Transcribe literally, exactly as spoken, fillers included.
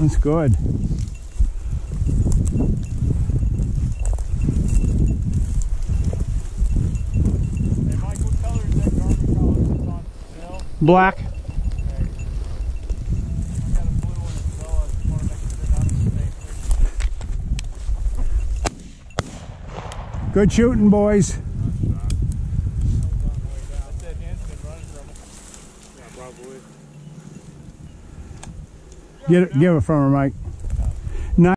That's good. Hey Mike, what color is that Garmin collar that's on Bill? Black. Okay. I got a blue one as well. I just want to make sure they're not in the same picture. Good shooting, boys. That's that hand's been running from it. Yeah, probably. Get it, give it from her, Mike.